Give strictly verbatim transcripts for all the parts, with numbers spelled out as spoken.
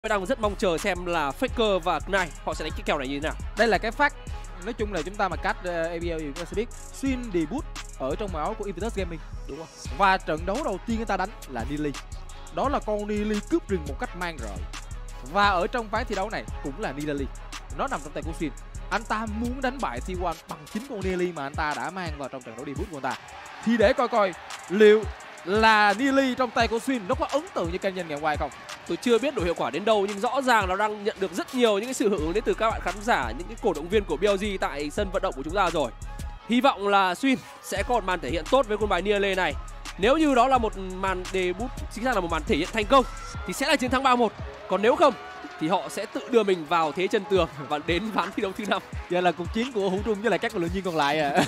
Tôi đang rất mong chờ xem là Faker và Knight họ sẽ đánh cái kèo này như thế nào. Đây là cái fact. Nói chung là chúng ta mà cắt uh, a bê lờ thì chúng ta sẽ biết Xuyên debut ở trong máu của Invictus Gaming, đúng không? Và trận đấu đầu tiên người ta đánh là Nili. Đó là con Nili cướp rừng một cách mang rợ. Và ở trong ván thi đấu này cũng là Nidali. Nó nằm trong tay của Xuyên. Anh ta muốn đánh bại T một bằng chính con Nili mà anh ta đã mang vào trong trận đấu debut của anh ta. Thì để coi coi liệu là Nili trong tay của Xuyên nó có ấn tượng như kênh nhân ngày hôm qua không? Tôi chưa biết độ hiệu quả đến đâu nhưng rõ ràng nó đang nhận được rất nhiều những cái sự hưởng ứng đến từ các bạn khán giả, những cái cổ động viên của bê lờ giê tại sân vận động của chúng ta rồi. Hy vọng là Xuyên sẽ có một màn thể hiện tốt với con bài Nidali này. Nếu như đó là một màn debut, chính xác là một màn thể hiện thành công thì sẽ là chiến thắng ba một. Còn nếu không thì họ sẽ tự đưa mình vào thế chân tường và đến ván thi đấu thứ năm. Giờ là cuộc chiến của Hữu Trung với lại các vận động viên còn lại à.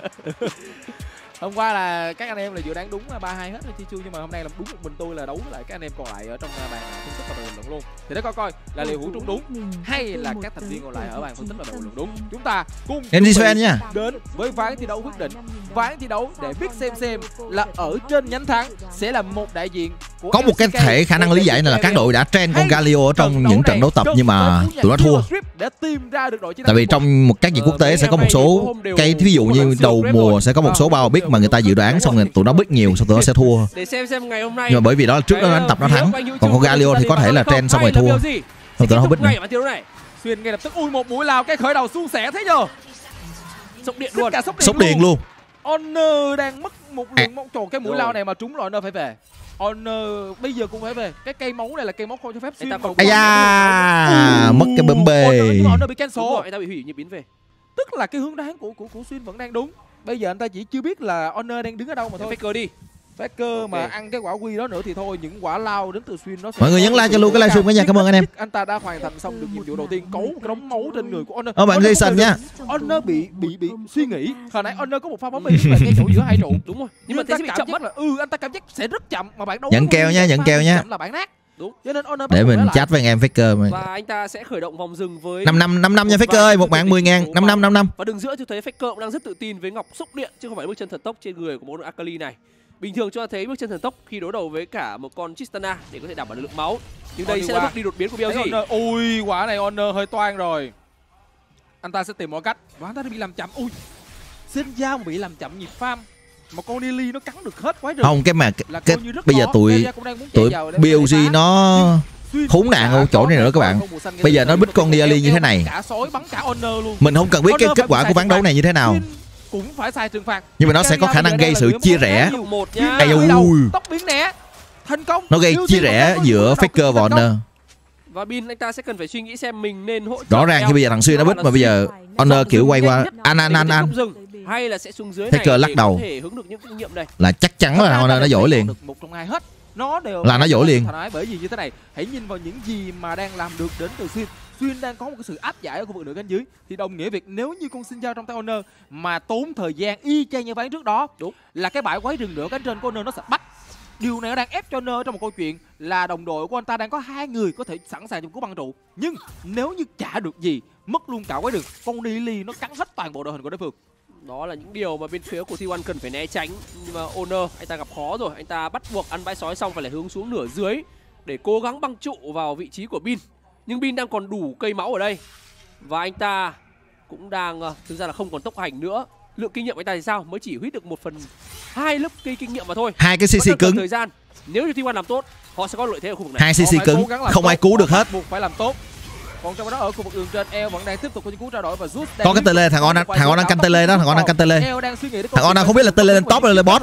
Hôm qua là các anh em là dự đoán đúng ba hai hết rồi Chi Chu, nhưng mà hôm nay là đúng một mình tôi là đấu với lại các anh em còn lại ở trong bàn phân tích và bình luận luôn. Thì để coi coi là liệu Hữu Trung đúng hay là các thành viên còn lại ở bàn phân tích và bình luận đúng. Chúng ta cùng em đi Sven nha. Đến với ván thi đấu quyết định, ván thi đấu để biết xem xem là ở trên nhánh thắng sẽ là một đại diện của có một cái thể khả năng lý giải này là các đội đã train con Galio ở trong những trận đấu tập nhưng mà tụi nó thua. Để tìm ra được đội chiến Tại vì trong một các giải quốc tế sẽ có một số cái ví dụ như đầu mùa sẽ có một số bao biết mà người ta dự đoán xong rồi tụi nó biết nhiều xong tụi nó sẽ thua. Để xem xem ngày hôm nay. Nhưng mà bởi vì đó là trước đó đánh tập nó thắng. Còn con Galio thì có thể là train xong rồi thua. Xong tụi nó không biết nữa. Xuyên ngay lập tức ui một mũi lao cái khởi đầu suôn sẻ thế nhờ. Sốc điện luôn. Sốc điện luôn. Honor đang mất một lượng một chỗ cái mũi lao này mà trúng rồi Honor phải về. Honor bây giờ cũng phải về. Cái cây máu này là cây máu không cho phép Xuyên. Ây da, mất cái bấm bê. Honor bị cancel. Anh ta bị hủy nhịp biến về. Tức là cái hướng đoán của của của Xuyên vẫn đang đúng. Bây giờ anh ta chỉ chưa biết là Honor đang đứng ở đâu mà thôi. Faker đi. Faker okay. Mà ăn cái quả quy đó nữa thì thôi, những quả lao đến từ Xuyên nó sẽ... Mọi người nhấn like cho luôn cái livestream cả nhà, cảm ơn anh em. Anh ta đã hoàn thành xong được nhiệm vụ đầu tiên, cấu cái đống máu trên người của Honor. Ờ bạn Jason nha. Honor bị bị bị suy nghĩ. Hồi nãy Honor có một pha bóng bi là cái chỗ giữa hai trụ. Đúng rồi. Nhưng, nhưng mà thế sẽ bị chậm mất là ừ anh ta cảm giác sẽ rất chậm mà bạn đấu. Nhận kèo nha, nhận kèo nha. Là bạn nát. Đúng. Cho nên Honor để mình chat với anh em Faker mà. Và anh ta sẽ khởi động vòng rừng với năm năm năm năm nha Faker ơi, một mạng mười ngàn, năm năm năm năm. Và đường giữa tôi thấy Faker cũng đang rất tự tin với ngọc xúc điện chứ không phải bước chân thần tốc trên người của một Akali này. Bình thường cho thấy bước chân thần tốc khi đối đầu với cả một con Tristana để có thể đảm bảo lượng máu. Nhưng đây sẽ là bước đi đột biến của bê lờ giê. Ui, quả này Honor hơi toan rồi. Anh ta sẽ tìm mọi cách. Và anh ta đã bị làm chậm. Ui, xin giao mà bị làm chậm nhịp farm. Mà con Nili nó cắn được hết quái rừng. Không, cái mà cái, cái bây giờ tụi tụi bê lờ giê nó khốn nạn ở chỗ này nữa các bạn. Bây giờ nó bích con Nili như thế này. Mình không cần biết cái kết quả của ván đấu này như thế nào. Cũng phải sai trừng phạt. Nhưng mà nó sẽ có khả năng gây sự chia rẽ. Ây ui. Tốc biến né. Thành công. Nó gây chia rẽ giữa Faker và Honor. Và Bin anh ta sẽ cần phải suy nghĩ xem mình nên hỗ trợ. Rõ ràng khi bây giờ thằng Xuyên nó bích mà bây giờ Honor kiểu quay qua an an an an. Hay là sẽ xuống dưới này Faker lắc đầu. Là chắc chắn là Honor nó dỗi liền. Một trong hai hết. Nó đều là nó dỗi liền. Bởi vì như thế này, hãy nhìn vào những gì mà đang làm được đến từ Xuyên. Xuyên đang có một cái sự áp giải ở khu vực nửa cánh dưới thì đồng nghĩa việc nếu như con xin giao trong tay Honor mà tốn thời gian y chang như ván trước đó, đúng là cái bãi quái rừng nửa cánh trên của Honor nó sẽ bắt. Điều này nó đang ép cho Honor trong một câu chuyện là đồng đội của anh ta đang có hai người có thể sẵn sàng trong cứu băng trụ, nhưng nếu như chả được gì, mất luôn cả quái rừng, con Nili nó cắn hết toàn bộ đội hình của đối phương. Đó là những điều mà bên phía của T một cần phải né tránh, nhưng mà Honor anh ta gặp khó rồi, anh ta bắt buộc ăn bãi sói xong phải là hướng xuống nửa dưới để cố gắng băng trụ vào vị trí của Bin. Nhưng Bin đang còn đủ cây máu ở đây. Và anh ta cũng đang thực ra là không còn tốc hành nữa. Lượng kinh nghiệm anh ta thì sao? Mới chỉ huyết được một phần hai lớp cây kinh nghiệm mà thôi. Hai cái xê xê cứng. Thời gian. Nếu như T một làm tốt, họ sẽ có lợi thế ở khu vực này. Hai xê xê cứng, không ai cứu được hết. Buộc phải làm tốt. Còn trong đó ở khu vực đường trên, E vẫn đang tiếp tục có những cú trao đổi và rút. Có cái tele, thằng On thằng On đang canh tele đó, thằng On đang canh tele. Thằng On đang không biết là tele lên top hay lên bot.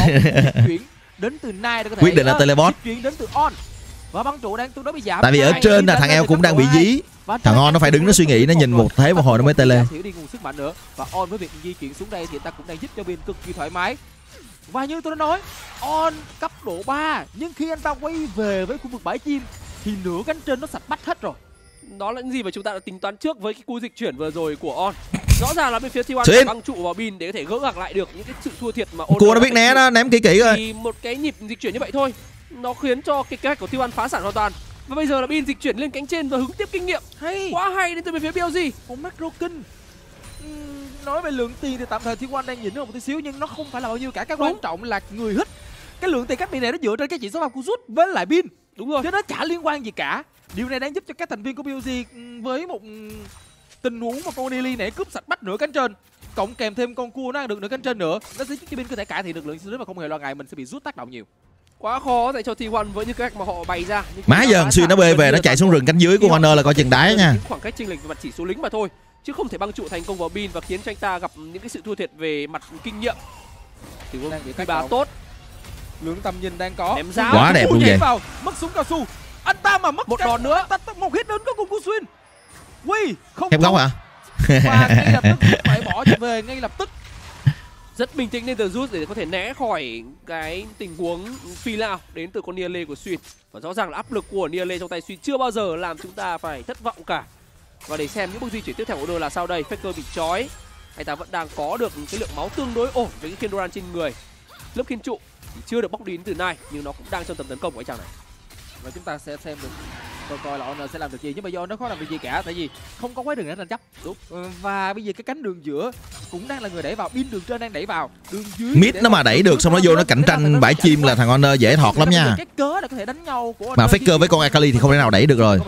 Đến từ Nai có thể quyết định là tele bot. Chuyển đến từ On. Và băng trụ đang tương đối bị giảm. Tại vì ở trên là thằng eo cũng đang bị dí. Thằng On nó phải đứng nó suy nghĩ, nó nhìn một thế một hồi nó mới tele. Thiếu đi nguồn sức mạnh nữa. Và On với việc di chuyển xuống đây thì ta cũng đang giúp cho Bin cực kỳ thoải mái. Và như tôi đã nói, On cấp độ ba, nhưng khi anh ta quay về với khu vực bãi chim thì nửa cánh trên nó sạch bách hết rồi. Đó là những gì mà chúng ta đã tính toán trước với cái cú dịch chuyển vừa rồi của On. Rõ ràng là bên phía T một phải băng trụ vào Bin để có thể gỡ gạc lại được những cái sự thua thiệt mà On. Cua nó biết né đó, ném kỹ kỹ rồi. Thì một cái nhịp dịch chuyển như vậy thôi, nó khiến cho cái kế hoạch của T một phá sản hoàn toàn. Và bây giờ là Bin dịch chuyển lên cánh trên và hứng tiếp kinh nghiệm. Hay. Quá hay đến từ bên phía bê lờ giê. Con macro kinh. Uhm, nói về lượng tiền thì tạm thời T một đang nhìn nó một tí xíu nhưng nó không phải là bao nhiêu cả. Cái quan trọng là người hit. Cái lượng tiền cách bị này nó dựa trên cái chỉ số của Rút với lại Bin. Đúng rồi. Chứ nó chả liên quan gì cả. Điều này đang giúp cho các thành viên của bê o giê với một tình huống mà con Neely này cướp sạch bắt nửa cánh trên, cộng kèm thêm con cua nó ăn được nửa cánh trên nữa, nó sẽ giúp cho bên có thể cải thiện được lượng rất mà không hề lo ngại mình sẽ bị rút tác động nhiều. Quá khó dạy cho T một với những cách mà họ bày ra. Má giờ Xuyên nó bê về nó chạy xuống rừng cánh dưới của Honor là coi chừng đáy nha. Khoảng cách chênh lệch về mặt chỉ số lính mà thôi, chứ không thể băng trụ thành công vào Bin và khiến cho anh ta gặp những cái sự thua thiệt về mặt kinh nghiệm. Thì đang bị cách báo tốt. Lượng tầm nhìn đang có. Quá đẹp luôn vậy. Vào, mất súng cao su. Anh ta mà mất một đòn nữa, ta, ta, một hit đến có cùng của Xuyên. Ui, không. Khép góc hả? Và ngay lập tức phải bỏ trở về ngay lập tức. Rất bình tĩnh nên từ rút để có thể né khỏi cái tình huống phi lao đến từ con Niale của Xuyên. Và rõ ràng là áp lực của Niale trong tay Xuyên chưa bao giờ làm chúng ta phải thất vọng cả. Và để xem những bước di chuyển tiếp theo của Honor là sau đây. Faker bị trói, anh ta vẫn đang có được cái lượng máu tương đối ổn với cái khiên Doran trên người. Lớp khiên trụ thì chưa được bóc đi từ nay nhưng nó cũng đang trong tầm tấn công của anh chàng này. Và chúng ta sẽ xem được coi coi là Honor sẽ làm được gì, nhưng mà do nó khó làm được gì cả, tại vì không có quái đường để tranh chấp. Đúng. Và bây giờ cái cánh đường giữa cũng đang là người đẩy vào, Bin đường trên đang đẩy vào, đường dưới mid nó mà đẩy được xong nó vô nó cạnh tranh bãi chim là thằng Honor dễ thọt lắm nha. Cái cớ để có thể đánh nhau của mà Faker với con Akali thì không thể nào đẩy được rồi.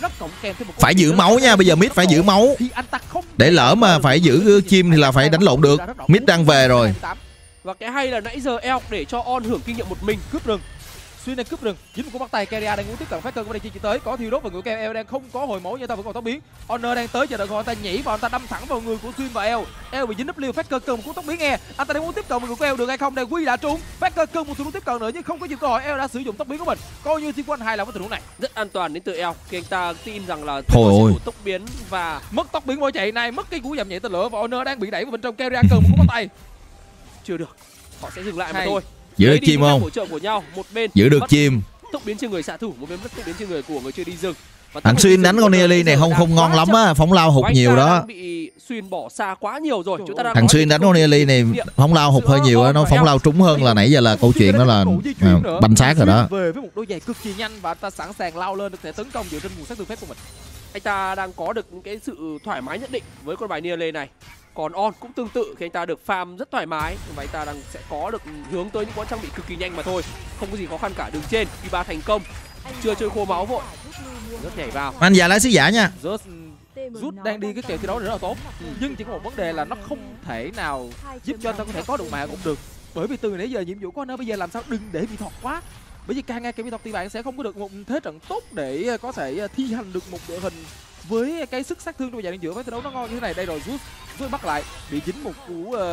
Phải giữ máu nha, bây giờ mid phải giữ máu. Để lỡ mà phải giữ chim thì là phải đánh lộn được. Mid đang về rồi. Và cái hay là nãy giờ Elk để cho On hưởng kinh nghiệm một mình cướp rừng. Xuyên đang cướp rừng, dính một cú bắt tay, Keria đang muốn tiếp cận Faker của đây chỉ tới, có thiêu đốt và người keo El đang không có hồi máu nhưng ta vẫn còn tốc biến. Honor đang tới chờ đợi người ta nhảy vào, anh ta đâm thẳng vào người của Xuyên và El. El bị dính W, Faker cần một cú tốc biến nghe, anh ta đang muốn tiếp cận người của El được hay không, đang quy đã trúng. Faker cần một tình huống tiếp cận nữa nhưng không có nhiều cơ hội, El đã sử dụng tốc biến của mình, coi như T một hài lòng với tình huống này. Rất an toàn đến từ El, khi anh ta tin rằng là thôi ôi tốc biến và mất tốc biến bỏ chạy này, mất cái cú giảm nhẹ tên lửa và Honor đang bị đẩy vào bên trong. Keria cần một cú bắt tay, chưa được, họ sẽ dừng lại mà thôi. Giữ được chim không? Hỗ trợ của nhau, một bên giữ được chim. Tốc biến trên người xạ thủ, một bên mất tốc biến trên người của người chơi đi rừng. Thằng Xuyên đánh con Neely này không không ngon lắm á, phóng lao hụt nhiều đó. Bị Xuyên bỏ xa quá nhiều rồi. Chúng ta đang thằng Xuyên đánh con Neely này phóng lao hụt hơi nhiều á, nó phóng lao trúng hơn là nãy giờ là câu chuyện đó là banh xác rồi đó. Về với một đôi giày cực kỳ nhanh và anh ta sẵn sàng lao lên được thể tấn công dựa trên nguồn sát thương phép của mình. Anh ta đang có được những cái sự thoải mái nhất định với con bài Neely này. Còn On cũng tương tự khi anh ta được farm rất thoải mái và anh ta đang sẽ có được hướng tới những món trang bị cực kỳ nhanh mà thôi, không có gì khó khăn cả. Đường trên Q ba thành công, chưa chơi khô máu vội, rất nhảy vào. Anh già lái sứ giả nha. Rút đang đi cái kèo thi đấu rất là tốt, ừ. nhưng chỉ có một vấn đề là nó không thể nào giúp cho anh ta có thể có được mạng cũng được, bởi vì từ nãy giờ nhiệm vụ của anh bây giờ làm sao đừng để bị thọt quá, bởi vì càng ngày càng bị thọt thì bạn sẽ không có được một thế trận tốt để có thể thi hành được một đội hình với cái sức sát thương trong giai đoạn giữa. Với thi đấu nó ngon như thế này đây rồi, rút rút bắt lại bị dính một cú uh,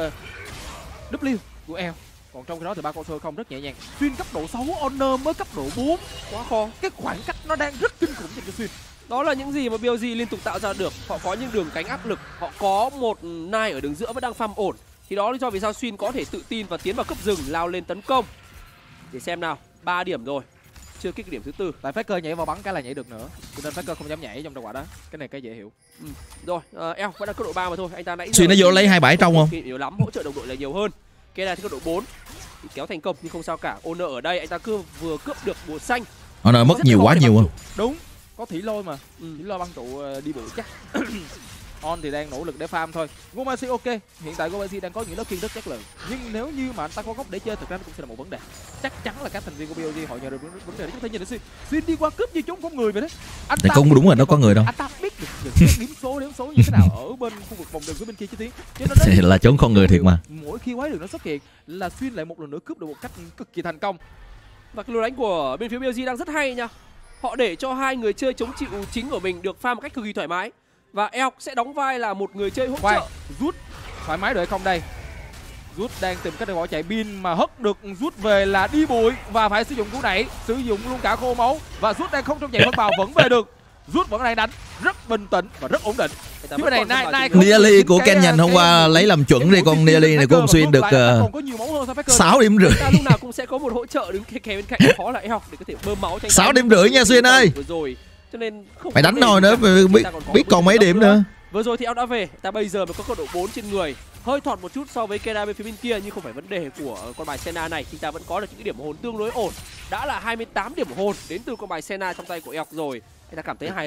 W của El. Còn trong khi đó thì ba con sơ không rất nhẹ nhàng. Xuyên cấp độ sáu, Honor mới cấp độ bốn, quá khó. Cái khoảng cách nó đang rất kinh khủng cho Xuyên. Đó là những gì mà bê o giê liên tục tạo ra được. Họ có những đường cánh áp lực, họ có một nai ở đường giữa vẫn đang farm ổn. Thì đó là lý do vì sao Xuyên có thể tự tin và tiến vào cấp rừng lao lên tấn công. Để xem nào, ba điểm rồi, chưa kích điểm thứ tư. Tại Faker nhảy vào bắn cái là nhảy được nữa, cho nên Faker không dám nhảy trong trận quả đó. Cái này cái dễ hiểu. Ừ. Rồi, uh, El vẫn đang cấp độ ba mà thôi. Anh ta nãy Xuyên nó vô lấy hai bãi trong không? Nhiều lắm, hỗ trợ đồng đội là nhiều hơn. Cái này thì cấp độ bốn thì kéo thành công nhưng không sao cả. Honor ở đây anh ta cứ vừa cướp được bùa xanh. Honor mất nhiều quá nhiều không? Đúng, có thủy lôi mà. Ừ. Thủy lôi băng trụ uh, đi bộ chắc. On thì đang nỗ lực để farm thôi. Gomasi ok, hiện tại Gomasi đang có những lớp kiên rất chất lượng. Nhưng nếu như mà anh ta có góc để chơi, thực ra nó cũng sẽ là một vấn đề. Chắc chắn là các thành viên của bê o giê họ nhờ được vấn đề đấy. Chúng ta nhìn thấy Xuyên, Xuyên đi qua cướp như chúng không người vậy đấy. Anh ta cũng đúng rồi, nó có người đâu. Anh ta biết được những điểm số điểm số như thế nào ở bên khu vực vòng đường của bên kia chứ Tiến. Thì là trốn con người thiệt mà. Mỗi khi quái đường nó xuất hiện là Xuyên lại một lần nữa cướp được một cách cực kỳ thành công. Và cái lối đánh của bên phía bê o giê đang rất hay nha. Họ để cho hai người chơi chống chịu chính của mình được farm một cách cực kỳ thoải mái. Và Elk sẽ đóng vai là một người chơi hỗ Khoan, trợ. Rút thoải mái được hay không đây? Rút đang tìm cách để bỏ chạy, Bin mà hất được rút về là đi bụi và phải sử dụng cú đẩy, sử dụng luôn cả khô máu và rút đang không trong chạy phân bào vẫn về được. Rút vẫn đang đánh rất bình tĩnh và rất ổn định. Cái này Nai Nai Neely của Kenyan hôm qua lấy làm chuẩn đi, con Neely này của ông Xuyên được sáu điểm rưỡi. Lúc nào cũng sẽ có một hỗ trợ đứng kề bên cạnh, khó là Elk để có thể bơm máu. sáu điểm rưỡi nha Xuyên ơi. Rồi cho nên không phải đánh nồi nữa, biết, biết còn mấy điểm nữa. nữa. Vừa rồi thì Elk đã về, ta bây giờ mới có cấp độ bốn trên người, hơi thọt một chút so với Keda bên phía bên kia nhưng không phải vấn đề của con bài Senna này. Chúng ta vẫn có được những cái điểm hồn tương đối ổn, đã là hai mươi tám điểm hồn đến từ con bài Senna trong tay của Elk rồi. Anh ta cảm thấy hài lòng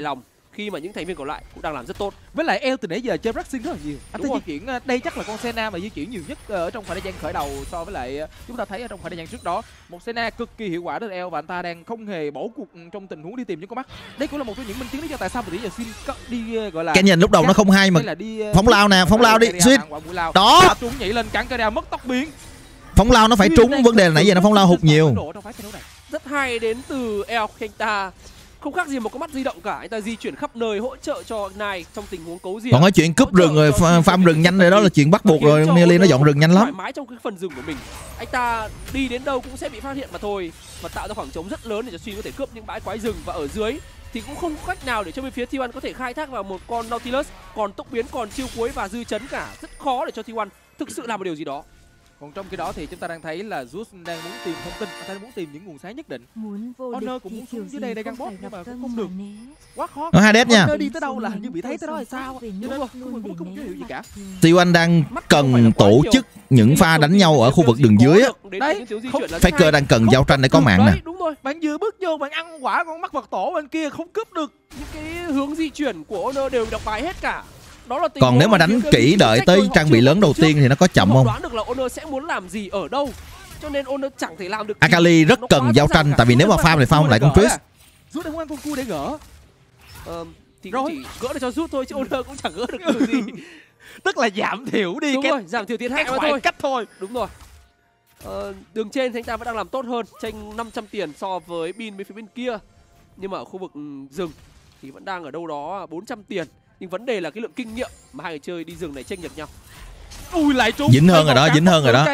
khi mà những thành viên còn lại cũng đang làm rất tốt. Với lại eo từ nãy giờ chơi Braxing rất là nhiều. Anh thấy di chuyển đây chắc là con Senna mà di chuyển nhiều nhất ở trong khoảng thời gian khởi đầu so với lại chúng ta thấy ở trong khoảng thời gian trước đó. Một Senna cực kỳ hiệu quả đối với eo và anh ta đang không hề bỏ cuộc trong tình huống đi tìm những con mắt. Đây cũng là một trong những minh chứng lý do tại sao mà nãy giờ Xuyên đi gọi là cái nhìn lúc đầu nó không hay mà phóng lao nè, phóng lao đi Xuyên. Đó. Trúng nhảy lên cắn Keria mất tốc biến. Phóng lao nó phải trúng, vấn đề là nãy giờ nó phóng lao hụt nhiều. Rất hay đến từ eo khi anh ta không khác gì một con mắt di động cả, anh ta di chuyển khắp nơi hỗ trợ cho Nai trong tình huống cấu rìa. Còn cái chuyện cướp rừng rồi farm rừng nhanh rồi đó là chuyện bắt buộc rồi, Nearly nó dọn rừng nhanh lắm. Thoải mái trong cái phần rừng của mình, anh ta đi đến đâu cũng sẽ bị phát hiện mà thôi, và tạo ra khoảng trống rất lớn để cho Xuyên có thể cướp những bãi quái rừng, và ở dưới thì cũng không có cách nào để cho bên phía T một có thể khai thác vào một con Nautilus còn tốc biến, còn chiêu cuối và dư chấn cả. Rất khó để cho T một thực sự làm một điều gì đó. Còn trong khi đó thì chúng ta đang thấy là Zeus đang muốn tìm thông tin, anh ta muốn tìm những nguồn sáng nhất định. Muốn vô địch Honor cũng muốn xuống dưới đây để găng bot nhưng mà cũng không được. Quá khó. Nó hai đét nha. Honor đi tới đâu là hình như bị thấy tới đó là sao? Nhưng mà không có dấu hiệu gì cả. T một đang cần tổ chức những pha đánh nhau ở khu vực đường dưới á. Đấy, Faker đang cần giao tranh để có mạng nè. Đúng rồi, bạn vừa bước vô bạn ăn quả con mắt vật tổ bên kia không cướp được. Những cái hướng di chuyển của Honor đều đọc bài hết cả. Đó là còn nếu mà đánh kỹ đợi tới trang bị lớn đầu tiên thì nó có chậm không? Đoán được là Honor sẽ muốn làm gì ở đâu, cho nên Honor chẳng thể làm được. Akali rất cần giao tranh, tại vì nếu mà farm thì farm lại con Triss. Rút đang muốn ăn con cua để gỡ. Ờ, thì chỉ gỡ được cho rút thôi chứ Honor cũng chẳng gỡ được điều gì. Tức là giảm thiểu đi. Đúng rồi, giảm thiểu thiệt hại mà thôi. Cách thôi. Đúng rồi. Ờ, đường trên thì anh ta vẫn đang làm tốt hơn, tranh năm trăm tiền so với Bin bên phía bên kia. Nhưng mà ở khu vực rừng thì vẫn đang ở đâu đó bốn trăm tiền. Nhưng vấn đề là cái lượng kinh nghiệm mà hai người chơi đi rừng này chênh lệch nhau. Ui lại trúng. Dính hơn rồi đó, dính hơn rồi đó.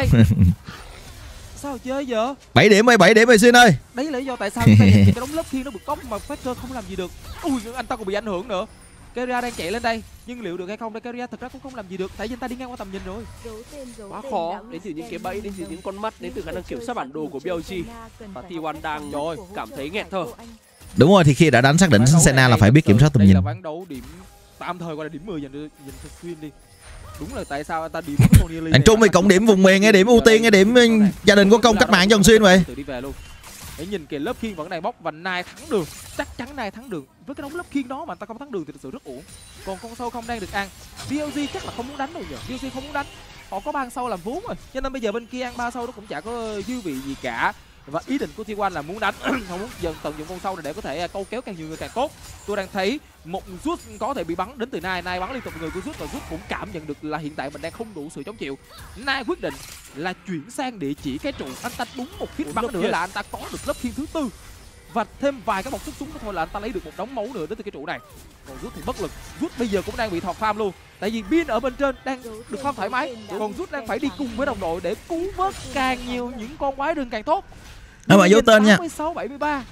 Sao chơi giờ? bảy điểm ơi, bảy điểm ơi Xuyên ơi. Đấy là lý do tại sao chúng ta nhìn cái đống lớp khi nó bực tốc mà Faker không làm gì được. Ui anh ta còn bị ảnh hưởng nữa. Keria đang chạy lên đây, nhưng liệu được hay không? Đây Keria thật ra cũng không làm gì được, tại vì anh ta đi ngang qua tầm nhìn rồi. Quá khó, đến từ những cái bẫy, đến từ những con mắt, đến từ khả năng kiểm soát bản đồ của bê lờ giê. Và T một đang rồi cảm thấy nghẹt thở. Đúng rồi, thì khi đã đánh xác định Senna là phải biết kiểm soát tầm nhìn. Đây là ván đấu điểm tạm thời gọi là điểm mười dành dành cho Xuyên đi. Đúng là tại sao anh ta điểm con Nearly. Anh Trung thì cộng điểm vùng miền, cái điểm ưu tiên, cái điểm gia đình có công cách mạng cho ông Xuyên vậy. Tự đi về luôn. Để nhìn kìa lớp khiên vẫn đang bóc và Nai thắng đường, chắc chắn Nai thắng đường. Với cái đống lớp khiên đó mà anh ta không thắng đường thì thực sự rất uổng. Còn con sâu không đang được ăn. bê lờ giê chắc là không muốn đánh đâu nhờ. bê lờ giê không muốn đánh. Họ có ban sâu làm vốn rồi. Cho nên bây giờ bên kia ăn ba sâu nó cũng chả có dư vị gì cả. Và ý định của T một là muốn đánh, không muốn dần tận dụng con sâu này để có thể câu kéo càng nhiều người càng tốt. Tôi đang thấy một rút có thể bị bắn đến từ Nai, Nai bắn liên tục người của rút và rút cũng cảm nhận được là hiện tại mình đang không đủ sự chống chịu. Nai quyết định là chuyển sang địa chỉ cái trụ, anh ta đúng một hit bắn nữa là anh ta có được lớp khiên thứ tư và thêm vài cái bọc xuất súng thôi là anh ta lấy được một đống máu nữa đến từ cái trụ này. Còn rút thì bất lực, rút bây giờ cũng đang bị thọt farm luôn, tại vì Bin ở bên trên đang được farm thoải mái, còn rút đang phải đi cùng với đồng đội để cứu vớt càng nhiều những con quái rừng càng tốt. Nó mà vô tên nha. bảy mươi ba.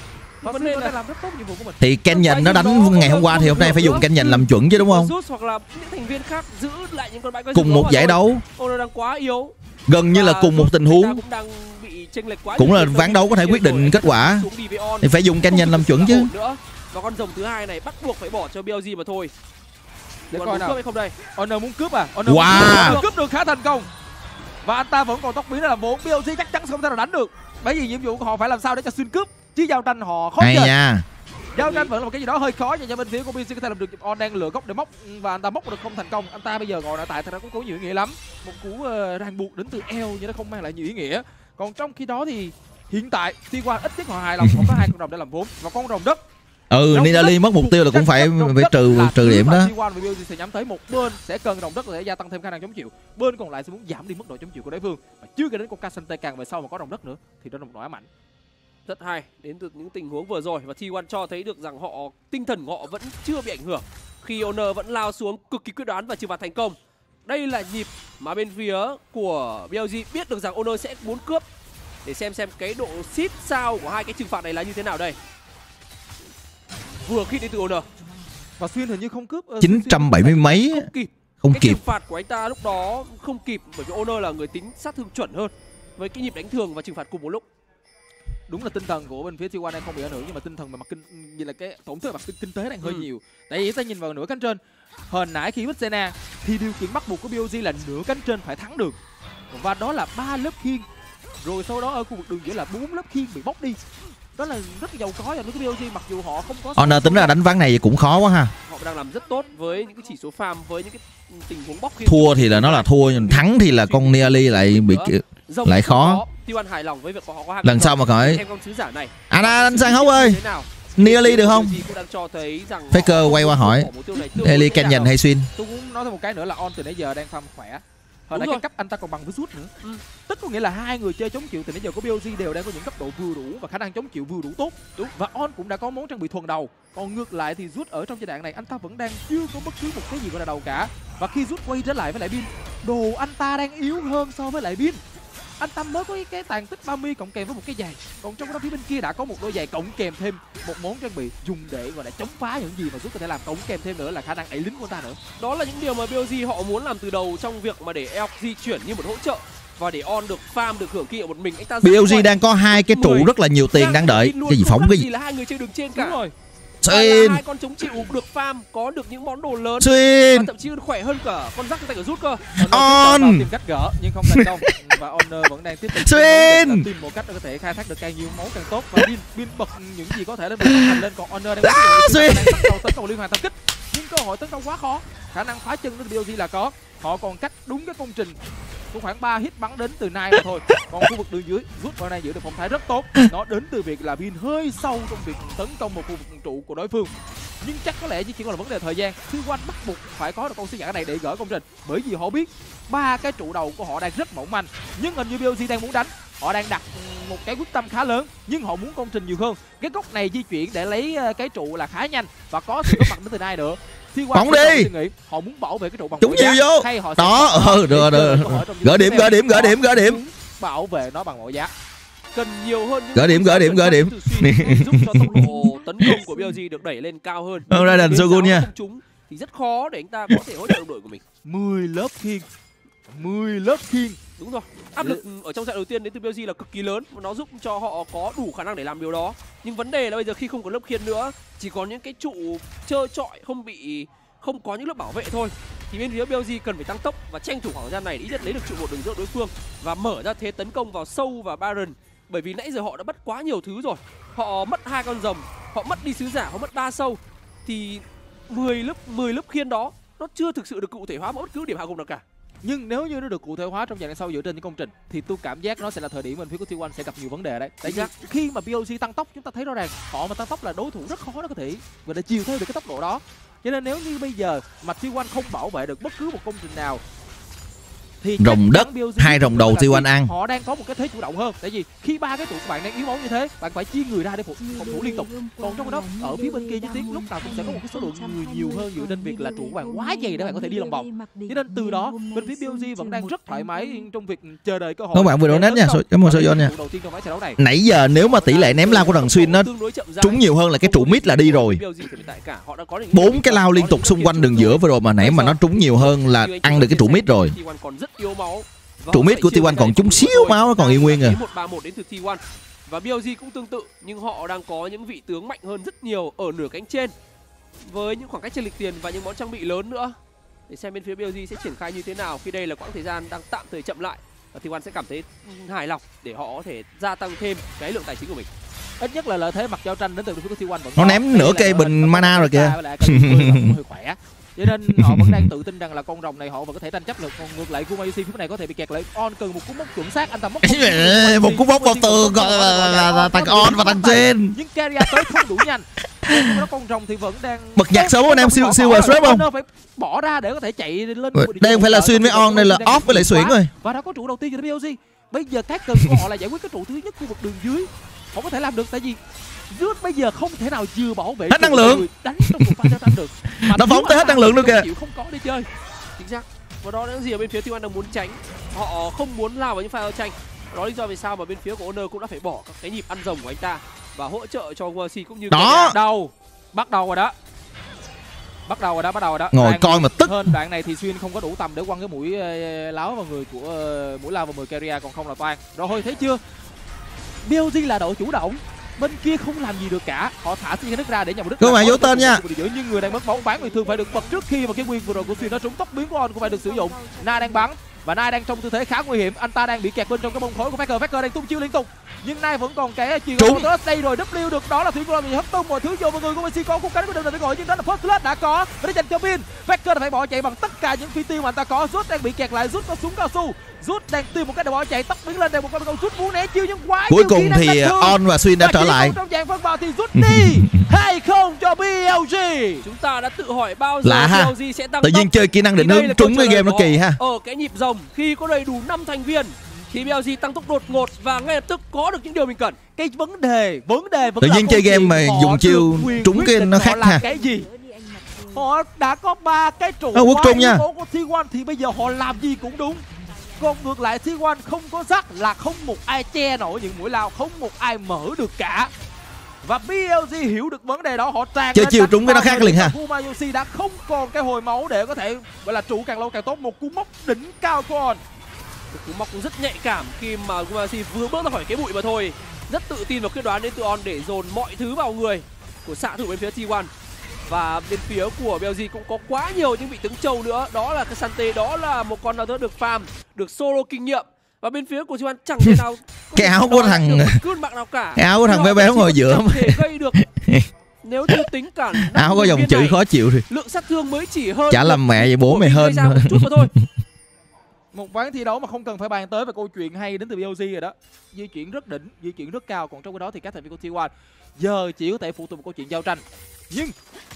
Và vấn đề là làm rất tốt nhiệm vụ của mình. Thì Canyon nó đánh ngày hôm qua thì hôm nay phải dùng Canyon làm chuẩn chứ đúng không? Hoặc là những thành viên khác giữ lại những con bãi cùng một giải đấu. Honor đang quá yếu. Gần như là cùng một tình huống. Cũng đang bị chênh lệch quá. Cũng là ván đấu có thể quyết định kết quả. Thì phải dùng Canyon làm chuẩn chứ. Và con rồng thứ hai này bắt buộc phải bỏ cho bê lờ giê mà thôi. Để coi nào. Cướp hay không đây? Honor muốn cướp à? Honor wow. muốn cướp được khá thành công. Và anh ta vẫn còn tốc biến là vốn, bê lờ giê chắc chắn không thể nào đánh được. Bởi vì nhiệm vụ của họ phải làm sao để cho Xuyên cướp, chứ giao tranh họ khó chơi. Nha. Giao tranh vẫn là một cái gì đó hơi khó cho bên phía của bê lờ giê có thể làm được. On đang lựa góc để móc và anh ta móc được không thành công. Anh ta bây giờ ngồi ở tại thật ra cũng có nhiều ý nghĩa lắm. Một cú uh, ràng buộc đến từ eo nhưng nó không mang lại nhiều ý nghĩa. Còn trong khi đó thì hiện tại T một ít nhất họ hài lòng, họ có hai con rồng để làm vốn và con rồng đất. Ừ, Nidalee mất mục tiêu là cũng phải phải trừ trừ điểm đó. T một và bê lờ giê sẽ nhắm tới một bên sẽ cần rồng đất để gia tăng thêm khả năng chống chịu. Bên còn lại sẽ muốn giảm đi mức độ chống chịu của đối phương. Và chưa kể đến con K'Sante càng về sau mà có rồng đất nữa thì đó là một nỗi ám ảnh. Rất hay, đến từ những tình huống vừa rồi và T một cho thấy được rằng họ tinh thần của họ vẫn chưa bị ảnh hưởng khi Honor vẫn lao xuống cực kỳ quyết đoán và trừng phạt thành công. Đây là nhịp mà bên phía của bê lờ giê biết được rằng Honor sẽ muốn cướp. Để xem xem cái độ xít sao của hai cái trừng phạt này là như thế nào đây. Vừa khi đến từ Honor và Xuyên hình như không cướp uh, chín trăm bảy mươi mấy không kịp. Không cái kịp. Trừng phạt của anh ta lúc đó không kịp bởi vì Honor là người tính sát thương chuẩn hơn với cái nhịp đánh thường và trừng phạt cùng một lúc. Đúng là tinh thần của bên phía T một đang không bị ảnh hưởng nhưng mà tinh thần về mặt kinh như là cái tổn thương mặt kinh, kinh tế đang hơi ừ. nhiều. Tại vì ta nhìn vào nửa cánh trên, hồi nãy khi mất Senna thì điều kiện bắt buộc của bê lờ giê là nửa cánh trên phải thắng được. Và đó là ba lớp khiên. Rồi sau đó ở khu vực đường giữa là bốn lớp khiên bị bóc đi. đó là rất là giàu có cho cái bê o giê, mặc dù họ không có Honor tính ra đánh ván này cũng khó quá ha. Họ đang làm rất tốt với những cái chỉ số farm, với những cái tình huống bóc. Thua thì là nó là thua, nhưng thắng thì là con Nearly lại bị lại khó. T một hài lòng với việc họ có hai lần sau mà hỏi em con sứ giả này. À đã, anh Sang Hấu ơi, Nearly được không? Faker quay qua hỏi Nearly Canyon hay Xuyên. Tôi muốn nói thêm một cái nữa là On từ nãy giờ đang farm khỏe. Hồi nãy cái cấp anh ta còn bằng với Sút nữa. Ừ. Tức có nghĩa là hai người chơi chống chịu từ nãy giờ của bê o giê đều đang có những cấp độ vừa đủ và khả năng chống chịu vừa đủ tốt. Đúng. Và On cũng đã có món trang bị thuần đầu. Còn ngược lại thì Sút ở trong giai đoạn này anh ta vẫn đang chưa có bất cứ một cái gì gọi là đầu cả. Và khi Sút quay trở lại với lại Bin, đồ anh ta đang yếu hơn so với lại Bin. Anh ta mới có cái, cái tàn tích ba mươi cộng kèm với một cái giày, còn trong đó phía bên kia đã có một đôi giày cộng kèm thêm một món trang bị dùng để gọi là chống phá những gì mà Sút có thể làm, cộng kèm thêm nữa là khả năng đẩy lính của anh ta nữa. Đó là những điều mà bê o giê họ muốn làm từ đầu trong việc mà để e o xê di chuyển như một hỗ trợ và để On được farm, được hưởng kỳ ở một mình. Anh ta bê o giê đang có hai cái trụ rất là nhiều tiền đang đợi cái gì phóng cái gì là hai người chơi đường trên cả. Đúng rồi. Xuyên. Hai con chống chịu được farm, có được những món đồ lớn. Xuyên. Thậm chí khỏe hơn cả con rắc tay của Rút cơ. On tìm cách gỡ nhưng không thành công và Honor vẫn đang tiếp tục Xuyên. tìm một cách để có thể khai thác được càng nhiều máu càng tốt và Bin Bin bật những gì có thể để thành lên, còn Honor đang Xuyên. bắt đầu tấn công liên hoàn tập kích nhưng cơ hội tấn công quá khó, khả năng phá chân của bê o giê là có, họ còn cách đúng cái công trình của khoảng ba hit bắn đến từ Nai mà thôi. Còn khu vực đường dưới Rút vào này giữ được phong thái rất tốt, nó đến từ việc là Bin hơi sâu trong việc tấn công một khu vực trụ của đối phương, nhưng chắc có lẽ chỉ còn là vấn đề thời gian. Thứ One bắt buộc phải có được con sứ giả này để gỡ công trình, bởi vì họ biết ba cái trụ đầu của họ đang rất mỏng manh, nhưng hình như bê o giê đang muốn đánh, họ đang đặt một cái quyết tâm khá lớn nhưng họ muốn công trình nhiều hơn. Cái góc này di chuyển để lấy cái trụ là khá nhanh và có sự có mặt đến từ Nai nữa. Bóng đi. Nghĩ họ muốn bảo vệ cái trụ bằng chúng nhiều vô hay họ đó ờ được được gỡ điểm gỡ điểm gỡ điểm gỡ điểm bảo vệ nó bằng mọi giá, cần nhiều hơn gỡ điểm gỡ điểm gỡ điểm giúp cho tốc độ tấn công của bê o giê được đẩy lên cao hơn. Ông ra đần Shogun nha, chúng thì rất khó để anh ta có thể hỗ trợ đồng đội của mình. mười lớp khiên mười lớp khiên đúng rồi, áp lực ở trong trận đầu tiên đến từ bê o giê là cực kỳ lớn và nó giúp cho họ có đủ khả năng để làm điều đó. Nhưng vấn đề là bây giờ khi không có lớp khiên nữa, chỉ có những cái trụ trơ trọi, không bị không có những lớp bảo vệ thôi, thì bên phía bê o giê cần phải tăng tốc và tranh thủ khoảng thời gian này để ít nhất lấy được trụ một đường giữa đối phương và mở ra thế tấn công vào sâu và Baron. Bởi vì nãy giờ họ đã mất quá nhiều thứ rồi, họ mất hai con rồng, họ mất đi sứ giả, họ mất ba sâu, thì mười lớp mười lớp khiên đó nó chưa thực sự được cụ thể hóa một bất cứ điểm hạ gục nào cả. Nhưng nếu như nó được cụ thể hóa trong giai đoạn sau dựa trên những công trình thì tôi cảm giác nó sẽ là thời điểm bên phía của T một sẽ gặp nhiều vấn đề đấy. Tại vì khi mà bê o giê tăng tốc, chúng ta thấy rõ ràng họ mà tăng tốc là đối thủ rất khó nó có thể và để chiều theo được cái tốc độ đó. Cho nên nếu như bây giờ mà T một không bảo vệ được bất cứ một công trình nào thì rồng đất hai rồng đầu T một ăn, họ đang có một cái thế chủ động hơn. Tại vì khi ba cái trụ của bạn đang yếu máu như thế, bạn phải chia người ra để phục phòng thủ liên tục. Còn trong đó ở phía bên kia Chiến Tiến lúc nào cũng sẽ có một cái số lượng người nhiều hơn dựa trên việc là trụ của bạn quá dày để bạn có thể đi lòng vòng. Cho nên từ đó bên phía bê o giê vẫn đang rất thoải mái trong việc chờ đợi cơ hội. Các bạn vừa donate nha, cảm ơn Sojon nha. Nãy giờ nếu mà tỷ lệ ném lao của thằng Xuyên nó trúng nhiều hơn là cái trụ mid là đi rồi. Bốn cái lao liên tục xung quanh đường giữa vừa rồi mà nãy mà nó trúng nhiều hơn là ăn được cái trụ mid rồi. Trụ mid của T một còn trúng xíu máu, nó còn y nguyên à. một ba một đến từ T một. Và bê o giê cũng tương tự, nhưng họ đang có những vị tướng mạnh hơn rất nhiều ở nửa cánh trên với những khoảng cách chênh lệch tiền và những món trang bị lớn nữa. Để xem bên phía bê o giê sẽ triển khai như thế nào khi đây là quãng thời gian đang tạm thời chậm lại và T một sẽ cảm thấy hài lòng để họ có thể gia tăng thêm cái lượng tài chính của mình. Ít nhất là lợi thế mặt giao tranh đến từ phía của T một vẫn nó ném nửa cây bình mana rồi kìa. Hơi khỏe. Cho nên họ vẫn đang tự tin rằng là con rồng này họ vẫn có thể tranh chấp được. Còn ngược lại Kuma Yushi phía này có thể bị kẹt lại. On cần một cú mốc chuẩn xác, anh ta mốc một cú mốc vào tường gọi là thằng On và thằng trên. Nhưng Keria tới không đủ nhanh. Nó con rồng thì vẫn đang bật nhạc xấu anh em siêu siêu và stress không? Phải bỏ ra để có thể chạy lên. Đây không phải là Xuyên với On, đây là off với lại Xuyến rồi. Và đã có trụ đầu tiên cho bê o giê. Bây giờ cái cần của họ là giải quyết cái trụ thứ nhất khu vực đường dưới. Họ có thể làm được tại vì Rút bây giờ không thể nào vừa bảo vệ hết năng lượng đánh trong cuộc pha giao tranh được. Nó phóng tới hết năng lượng luôn kìa. Không có để chơi. Chính xác. Và đó là những gì ở bên phía T một đang muốn tránh. Họ không muốn lao vào những pha giao tranh. Đó là lý do vì sao mà bên phía của Honor cũng đã phải bỏ các cái nhịp ăn rồng của anh ta và hỗ trợ cho u a xê cũng như đó. Đầu. Bắt đầu rồi đó. Bắt đầu rồi đó, bắt đầu rồi đó. Ngồi coi mà tức. Hơn đoạn này thì Xuyên không có đủ tầm để quăng cái mũi láo vào người của mũi lao vào người Keria, còn không là toan. Rồi thấy chưa? bê o giê là đội chủ động. Bên kia không làm gì được cả, họ thả Xuyên nước ra để nhằm mục đích. Các bạn vô tên nha. Nhưng người đang mất bóng bán bị thương phải được bật trước khi mà cái nguyên vừa rồi của Xuyên nó trúng tốc biến của On cũng phải được sử dụng. Nai đang bắn và Nai đang trong tư thế khá nguy hiểm, anh ta đang bị kẹt bên trong cái bông khối của Faker. Faker đang tung chiêu liên tục Nhưng nay vẫn còn cái chuyện Trúng. đây rồi, W được đó là Thủy Quân thì hất tung mọi thứ vô vào người của Messi, có khung cánh của đường để gọi, nhưng đó là First Blood đã có và để dành cho Bin. Faker phải bỏ chạy bằng tất cả những phi tiêu mà anh ta có. Rút đang bị kẹt lại, Rút có súng cao su, Rút đang tìm một cách để bỏ chạy, tóc biến lên đều một con cầu, Rút muốn né chiêu nhưng quá cuối cùng thì On và Xuyên đã trở lại. Trong dàn phân vào thì Rút đi hai không cho bê lờ giê. Chúng ta đã tự hỏi bao giờ Lạ ha. bê lờ giê sẽ tăng Tự nhiên tốc. chơi kỹ năng định hướng trúng cái game nó kỳ ha. Ở cái nhịp rồng khi có đầy đủ năm thành viên thì bê lờ giê tăng tốc đột ngột và ngay lập tức có được những điều mình cần. Cái vấn đề, vấn đề vẫn tự là nhiên chơi game mà dùng chiêu trúng cái nó khác ha. Cái gì? Họ đã có ba cái trụ à, quốc trung nha. của T một thì bây giờ họ làm gì cũng đúng. Còn ngược lại T một không có rắc là không một ai che nổi những mũi lao, không một ai mở được cả. Và bê lờ giê hiểu được vấn đề đó, họ tràn chơi chiều trúng cái nó khác liền ha. Fumayoshi đã không còn cái hồi máu để có thể gọi là trụ càng lâu càng tốt. Một cú móc đỉnh cao của On. Một cú móc cũng rất nhạy cảm khi mà Fumayoshi vừa bước ra khỏi cái bụi mà thôi. Rất tự tin vào quyết đoán đến từ On để dồn mọi thứ vào người của xạ thủ bên phía T một. Và bên phía của bê lờ giê cũng có quá nhiều những vị tướng trâu nữa. Đó là Cassante, đó là một con nào đó được farm, được solo kinh nghiệm. Và bên phía của T một chẳng thể nào cái áo của thằng cơn bạc nào cả. Cái áo của thằng bé bé ngồi giữa mà thể gây được. Nếu như tính cả áo có dòng chữ khó chịu thì lượng sát thương mới chỉ hơn. chả làm mẹ vậy bố mày hơn chút mà thôi. Một ván thi đấu mà không cần phải bàn tới về câu chuyện hay đến từ bê lờ giê rồi đó. Di chuyển rất đỉnh, di chuyển rất cao. Còn trong cái đó thì các thành viên của T một giờ chỉ có thể phụ thuộc vào câu chuyện giao tranh. Nhưng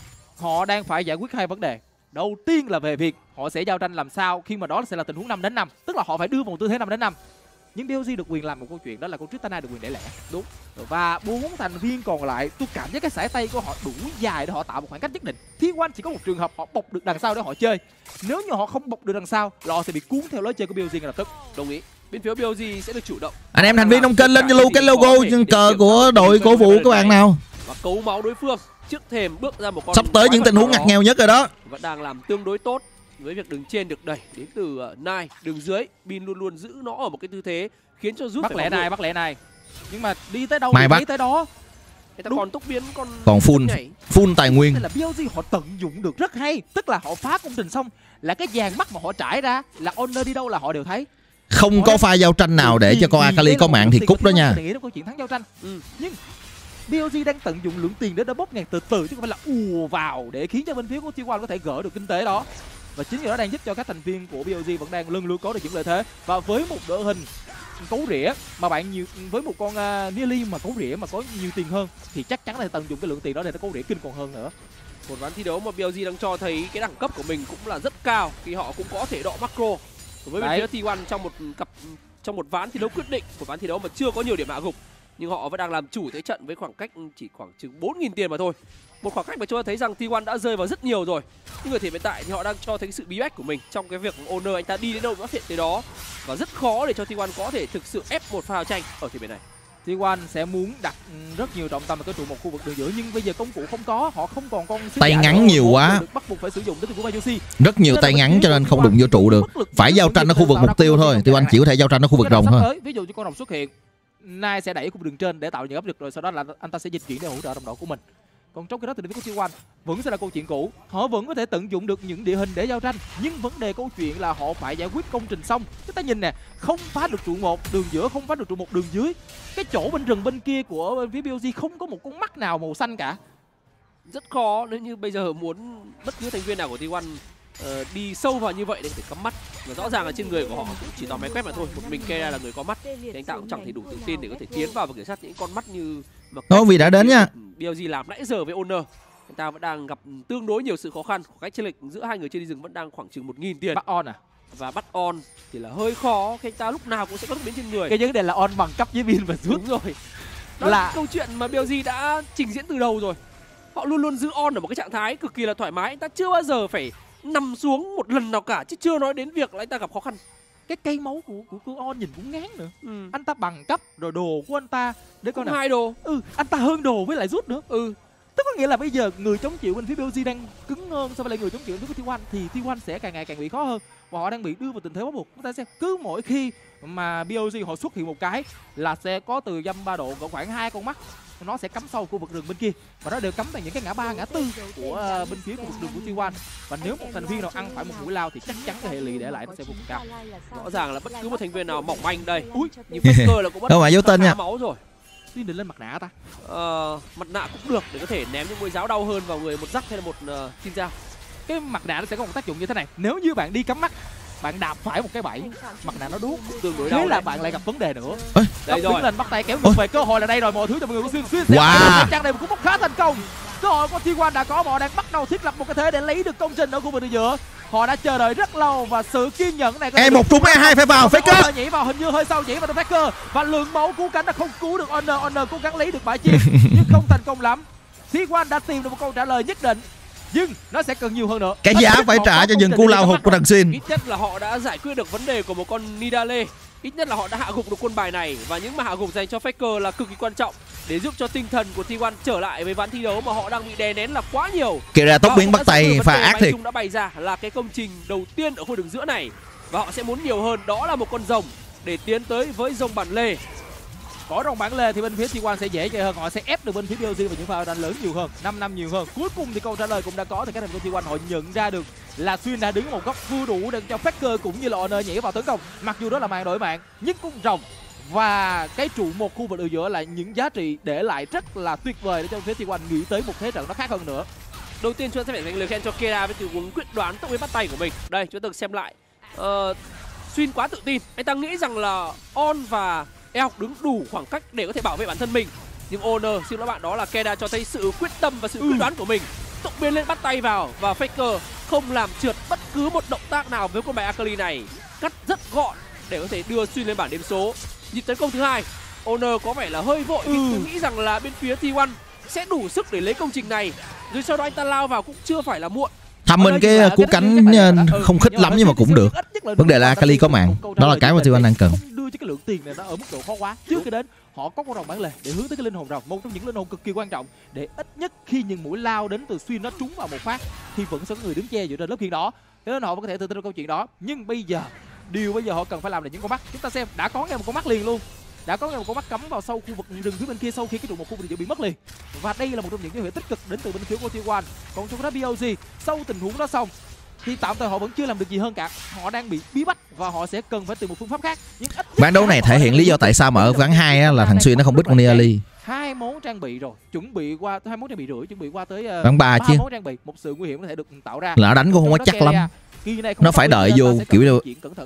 họ đang phải giải quyết hai vấn đề. Đầu tiên là về việc họ sẽ giao tranh làm sao khi mà đó sẽ là tình huống năm đến năm. Tức là họ phải đưa một tư thế năm đến năm. Nhưng bê lờ giê được quyền làm một câu chuyện, đó là con Tristana được quyền để lẻ. Đúng. Và bốn thành viên còn lại, tôi cảm giác cái sải tay của họ đủ dài để họ tạo một khoảng cách nhất định. T một chỉ có một trường hợp họ bọc được đằng sau để họ chơi. Nếu như họ không bọc được đằng sau, họ sẽ bị cuốn theo lối chơi của bê lờ giê ngay lập tức. Đồng ý. Bên phía bê lờ giê sẽ được chủ động. Anh em thành viên trong kênh lên cho lưu cái logo cờ của đội cổ vũ các bạn nào. Và cấu máu đối phương trước thềm bước ra một con. Sắp tới những tình huống ngặt nghèo nhất rồi đó. Vẫn đang làm tương đối tốt với việc đường trên được đẩy đến từ Nai, đường dưới Bin luôn luôn giữ nó ở một cái tư thế khiến cho rút bắt lẻ này, bắt lẻ này. Nhưng mà đi tới đâu Mai thì đi tới đó. Người ta còn tốc biến, còn còn full full tài nguyên. Nên là bê lờ giê họ tận dụng được rất hay, tức là họ phá công trình xong là cái dàn mắt mà họ trải ra là Honor đi đâu là họ đều thấy. Không họ có pha giao tranh nào để cho con Akali có mạng thì cút đó nha. Nghĩ đến câu chuyện thắng giao tranh. Ừ. Nhưng bê lờ giê đang tận dụng lượng tiền để đỡ bóp ngàn từ từ chứ không phải là ùa vào để khiến cho bên phía của T một có thể gỡ được kinh tế đó. Và chính điều đó đang giúp cho các thành viên của bê lờ giê vẫn đang lưng lướt có được những lợi thế. Và với một đội hình cấu rỉa mà bạn nhiều với một con uh, Nearly mà cấu rỉa mà có nhiều tiền hơn thì chắc chắn là tận dụng cái lượng tiền đó để nó cấu rỉa kinh còn hơn nữa. Một ván thi đấu mà bê lờ giê đang cho thấy cái đẳng cấp của mình cũng là rất cao khi họ cũng có thể đọ macro với bên phía T một trong một cặp trong một ván thi đấu quyết định, một ván thi đấu mà chưa có nhiều điểm hạ gục nhưng họ vẫn đang làm chủ thế trận với khoảng cách chỉ khoảng chừng bốn nghìn tiền mà thôi. Một khoảng cách mà cho thấy rằng T một đã rơi vào rất nhiều rồi. Nhưng ở thời hiện tại thì họ đang cho thấy cái sự bí bách của mình trong cái việc Honor anh ta đi đến đâu phát hiện tới đó và rất khó để cho T một có thể thực sự ép một pha tranh ở thời điểm này. T một sẽ muốn đặt rất nhiều trọng tâm vào cái trụ một khu vực đường giữa nhưng bây giờ công cụ không có, họ không còn con tay ngắn nhiều quá, bắt buộc phải sử dụng đến từ Fumayoshi. Rất nhiều tay ngắn cho nên không đụng vô trụ được. Phải giao tranh ở khu vực mục tiêu thôi. T một chỉ có thể giao tranh ở khu vực rồng thôi. Ví dụ như con rồng xuất hiện, Nai sẽ đẩy khu vực đường trên để tạo những áp lực rồi sau đó là anh ta sẽ dịch chuyển để hỗ trợ đồng đội của mình. Còn trong cái đó thì bên phía của T một vẫn sẽ là câu chuyện cũ, họ vẫn có thể tận dụng được những địa hình để giao tranh nhưng vấn đề câu chuyện là họ phải giải quyết công trình xong. Chúng ta nhìn nè, không phá được trụ một đường giữa, không phá được trụ một đường dưới, cái chỗ bên rừng bên kia của bên phía bê lờ giê không có một con mắt nào màu xanh cả. Rất khó nếu như bây giờ muốn bất cứ thành viên nào của T một uh, đi sâu vào như vậy để có thể cắm mắt. Và rõ ràng là trên người của họ cũng chỉ toàn máy quét mà thôi. Một mình Kera là người có mắt thì anh ta cũng chẳng thể đủ tự tin để có thể tiến vào và kiểm soát những con mắt như mà Nó vì đã đến nha. bê lờ giê làm nãy giờ với Honor. Anh ta vẫn đang gặp tương đối nhiều sự khó khăn. Khoảng cách chênh lệch giữa hai người trên đi rừng vẫn đang khoảng chừng một nghìn tiền. Bắt on à? Và bắt on thì là hơi khó khi anh ta lúc nào cũng sẽ có tốc biến trên người. Cái vấn đề là on bằng cấp với Bin và rút. Đúng rồi. Đó là, là câu chuyện mà bê lờ giê đã trình diễn từ đầu rồi. Họ luôn luôn giữ on ở một cái trạng thái cực kỳ là thoải mái. Anh ta chưa bao giờ phải nằm xuống một lần nào cả, chứ chưa nói đến việc là anh ta gặp khó khăn. Cái cây máu của của, của On nhìn cũng ngán nữa. Ừ. Anh ta bằng cấp rồi đồ của anh ta để coi nào. Hai đồ. Ừ, anh ta hơn đồ với lại rút nữa. Ừ. Tức có nghĩa là bây giờ người chống chịu bên phía bê o giê đang cứng hơn so với lại người chống chịu bên phía T một, thì T một sẽ càng ngày càng bị khó hơn và họ đang bị đưa vào tình thế bắt buộc. Chúng ta xem cứ mỗi khi mà bê o giê họ xuất hiện một cái là sẽ có từ dăm ba độ khoảng hai con mắt nó sẽ cắm sâu khu vực rừng bên kia, và nó đều cắm tại những cái ngã ba ngã tư của uh, bên phía khu vực rừng của T một. Và nếu một thành viên nào ăn phải một mũi lao thì chắc chắn cái hệ lụy để lại nó sẽ vô cùng cao. Rõ ràng là bất cứ một thành viên nào mỏng manh đây, ui, như Faker là cũng mất không phải dấu tên nha. Máu rồi. Xin định lên mặt nạ ta. Ờ, mặt nạ cũng được để có thể ném những mũi giáo đau hơn vào người một rắc hay là một uh, xin dao. Cái mặt nạ nó sẽ có một tác dụng như thế này. Nếu như bạn đi cắm mắt, bạn đạp phải một cái bẫy, mặt nạ nó đuốt, tương đối đau. Thế là đấy. Bạn lại gặp vấn đề nữa. Ê, đây rồi. Lên bắt tay kéo ngược về, cơ hội là đây rồi, mọi thứ cho mọi người có xuyên xuyên. Wow. Trang này một cú bóc khá thành công. Cơ hội của T một đã có, họ đang bắt đầu thiết lập một cái thế để lấy được công trình ở khu vực giữa. Họ đã chờ đợi rất lâu và sự kiên nhẫn này. E một trúng E hai phải vào Faker. Nhảy vào hình như hơi sau nhảy vào Faker và lượng máu cứu cánh đã không cứu được Honor. Honor cố gắng lấy được bãi chim nhưng không thành công lắm. T một đã tìm được một câu trả lời nhất định, nhưng nó sẽ cần nhiều hơn nữa. Cái giá phải trả cho những cú lao hụt của thằng Xuyên. Ít nhất là họ đã giải quyết được vấn đề của một con Nidalee. Ít nhất là họ đã hạ gục được quân bài này, và những mà hạ gục dành cho Faker là cực kỳ quan trọng để giúp cho tinh thần của T một trở lại với ván thi đấu mà họ đang bị đè nén là quá nhiều. Kể ra tốc biến bắt tay pha ác thiệt. Chúng đã bày ra là cái công trình đầu tiên ở khu đường giữa này, và họ sẽ muốn nhiều hơn, đó là một con rồng để tiến tới với rồng bản lề. Có rồng bản lề thì bên phía T một sẽ dễ chơi hơn, họ sẽ ép được bên phía bê o giê và những pha đánh lớn nhiều hơn, năm năm nhiều hơn. Cuối cùng thì câu trả lời cũng đã có, thì các thành viên của T một họ nhận ra được là Xuyên đã đứng ở một góc vừa đủ để cho Faker cũng như là Honor nhảy vào tấn công. Mặc dù đó là màn đổi mạng, nhưng cũng rồng và cái trụ một khu vực ở giữa là những giá trị để lại rất là tuyệt vời để cho phía T một nghĩ tới một thế trận nó khác hơn nữa. Đầu tiên chúng ta sẽ phải dành lời khen cho Kera với tình huống quyết đoán tốc biến bắt tay của mình. Đây, chúng ta từng xem lại. Ờ, Xuyên quá tự tin, anh ta nghĩ rằng là On và Elk đứng đủ khoảng cách để có thể bảo vệ bản thân mình. Nhưng Honor, xin lỗi bạn, đó là Kera cho thấy sự quyết tâm và sự quyết đoán của mình. Tốc biến lên bắt tay vào và Faker không làm trượt bất cứ một động tác nào với con bài Akali này, cắt rất gọn để có thể đưa Xuyên lên bảng điểm số. Nhịp tấn công thứ hai, Honor có vẻ là hơi vội vì ừ. nghĩ rằng là bên phía T một sẽ đủ sức để lấy công trình này, rồi sau đó anh ta lao vào cũng chưa phải là muộn. Thăm mình cái cú cánh không khích lắm nhưng mà cũng được. Vấn đề là Akali có mạng, đó là cái mà T một đang cần. Đưa cho cái lượng tiền này nó ở mức độ khó quá. Trước khi đến họ có con rồng bản lề để hướng tới cái linh hồn rồng, một trong những linh hồn cực kỳ quan trọng để ít nhất khi những mũi lao đến từ Xuyên nó trúng vào một phát thì vẫn sẽ có người đứng che dựa trên lớp khiên đó, cho nên họ vẫn có thể tự tin trong câu chuyện đó. Nhưng bây giờ điều bây giờ họ cần phải làm là những con mắt. Chúng ta xem đã có ngay một con mắt liền luôn, đã có ngay một con mắt cắm vào sâu khu vực rừng phía bên kia sau khi cái trụ một khu vực bị mất liền, và đây là một trong những dấu hiệu tích cực đến từ bên phía của T một. Còn trong đó bê o giê sau tình huống đó xong thì tạm thời họ vẫn chưa làm được gì hơn cả, họ đang bị bí bách và họ sẽ cần phải tìm một phương pháp khác. Nhưng ít ván đấu này thể hiện lý do tại sao mà ở ván hai á, là thằng Xuyên nó không biết con Nidalee. Hai món trang bị rồi, chuẩn bị qua hai món trang bị rưỡi, chuẩn bị qua tới uh, ván ba chứ. Món trang bị, một sự nguy hiểm có thể được tạo ra. Là đánh cũng không có chắc lắm. Nó phải đợi vô kiểu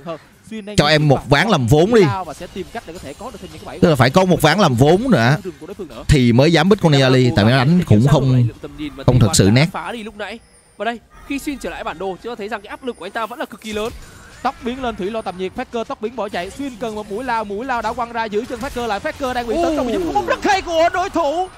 cho em một ván làm vốn đi, tức là phải có một ván làm vốn nữa thì mới dám bích con Nidalee, tại vì nó đánh cũng không không thực sự nét. Phá đi lúc nãy. Và đây, khi Xuyên trở lại bản đồ, chúng ta thấy rằng cái áp lực của anh ta vẫn là cực kỳ lớn. Tóc biến lên thủy lô tầm nhiệt, Faker tóc biến bỏ chạy. Xuyên cần một mũi lao, mũi lao đã quăng ra giữ chân Faker lại. Faker đang bị tấn công, nhưng một rất hay của đối thủ.